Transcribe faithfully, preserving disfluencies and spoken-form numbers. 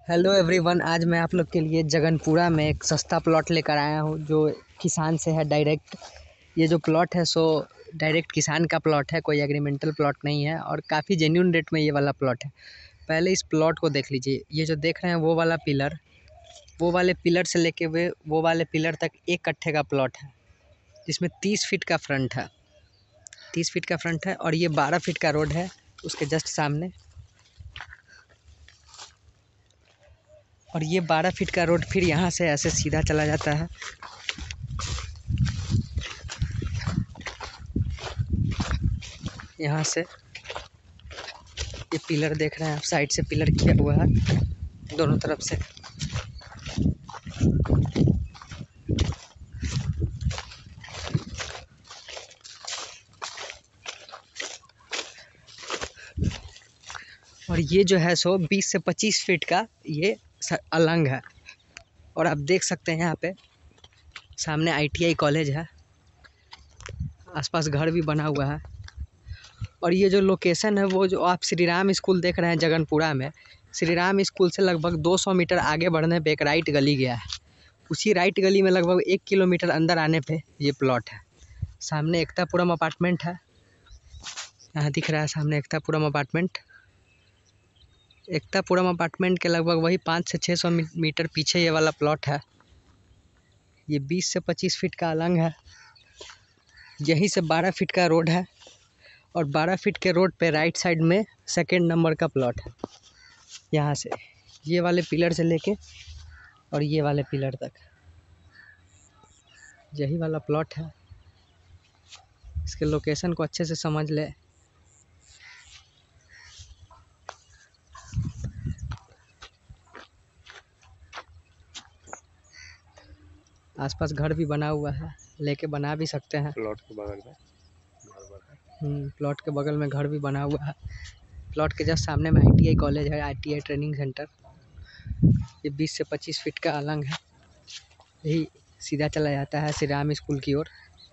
Hello everyone, आज मैं आप लोग के लिए जगनपुरा में एक सस्ता प्लॉट लेकर आया हूँ जो किसान से है डायरेक्ट। ये जो प्लॉट है सो डायरेक्ट किसान का प्लॉट है, कोई एग्रीमेंटल प्लॉट नहीं है और काफ़ी जेन्युइन रेट में ये वाला प्लॉट है। पहले इस प्लॉट को देख लीजिए। ये जो देख रहे हैं वो वाला पिलर, वो वाले पिलर से लेके वे वो वाले पिलर तक एक कट्ठे का प्लॉट है, जिसमें तीस फीट का फ्रंट है तीस फीट का फ्रंट है और ये बारह फीट का रोड है उसके जस्ट सामने। और ये बारह फीट का रोड फिर यहाँ से ऐसे सीधा चला जाता है। यहाँ से ये पिलर देख रहे हैं आप, साइड से पिलर किया हुआ है दोनों तरफ से। और ये जो है सो बीस से पच्चीस फीट का ये अलंग है। और आप देख सकते हैं यहाँ पे सामने आई टी आई कॉलेज है, आसपास घर भी बना हुआ है। और ये जो लोकेशन है वो जो आप श्री राम स्कूल देख रहे हैं जगनपुरा में, श्री राम स्कूल से लगभग दो सौ मीटर आगे बढ़ने पे एक राइट गली गया है। उसी राइट गली में लगभग एक किलोमीटर अंदर आने पे ये प्लॉट है। सामने एकतापुरम अपार्टमेंट है, यहाँ दिख रहा है सामने एकतापुरम अपार्टमेंट। एकतापुरम अपार्टमेंट के लगभग वही पाँच से छः सौ मीटर पीछे ये वाला प्लॉट है। ये बीस से पच्चीस फीट का अलंग है, यहीं से बारह फीट का रोड है और बारह फीट के रोड पे राइट साइड में सेकंड नंबर का प्लॉट है। यहाँ से ये वाले पिलर से लेके और ये वाले पिलर तक यही वाला प्लॉट है। इसके लोकेशन को अच्छे से समझ ले। आसपास घर भी बना हुआ है, लेके बना भी सकते हैं। प्लॉट के बगल में हम्म प्लॉट के बगल में घर भी बना हुआ है। प्लॉट के जस्ट सामने में आई टी आई कॉलेज है, I T I training centre. ये बीस से पच्चीस फीट का अलंग है, यही सीधा चला जाता है श्री राम स्कूल की ओर।